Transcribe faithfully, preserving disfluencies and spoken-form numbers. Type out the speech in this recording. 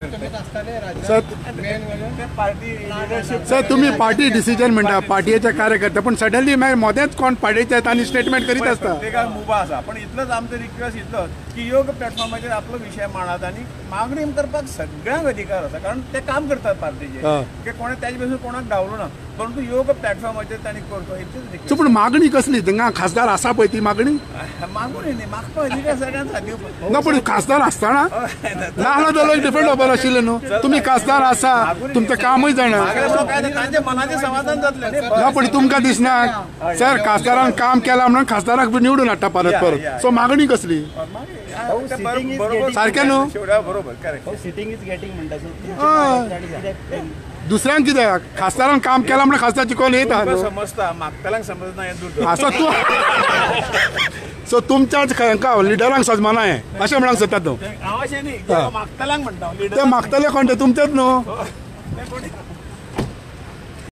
sir sir तुम्ही party decision म्हणटा पार्टीचे कार्यकर्ते पण सडनली मागीर मोदेच कोण पार्टीचे येता आनी स्टेटमेंट करीत आसता ते काय मुभा आसा पण इतलोच आमचो रिक्वेस्ट इतलोच की योग प्लॅटफॉर्माचेर आपलो विशय मांडात आनी मागणी करपाक सगळ्यांक अधिकार आसा कारण ते काम करतात पार्टीचे की कोणे त्याचे पासून कोणाक डावलो ना परंतु योग प्लॅटफॉर्माचेर तांणी करचो इतलेच सो पण मागणी कसली थिंगा खासदार आसा पळय ती मागणी मागणी न्ही मागपा अधिकार सगळ्यांक दिवपाक ना पण खासदार आसतना ना जाल्यार डिफरंट खबर आशिल्लें न्हू तुमी खासदार आसा तुमचें कामूय जाणा तांचे मनाचें समाधान जातलें न्ही ना पण तुमकां दिसना सर खासदारान काम केलां म्हणून खासदाराक बी निवडून हाडटा परत परत सो मागणी कसली सारकें न्हू बरोबर करेक्ट सिटींग इज गेटिंग म्हणटा दुसऱ्यांक कित्याक खासदारान काम केलां म्हणून खासदार चिकोन येता समजता मागतल्यांक समजना हें दूर असो तूं सो तुमच्याच हांकां लिडरांक सजमाना हें अशें म्हणूंक सोदता तूं हांव अशें न्ही मागतल्यांक म्हणटा ते मागतले कोण ते तुमचेच न्हू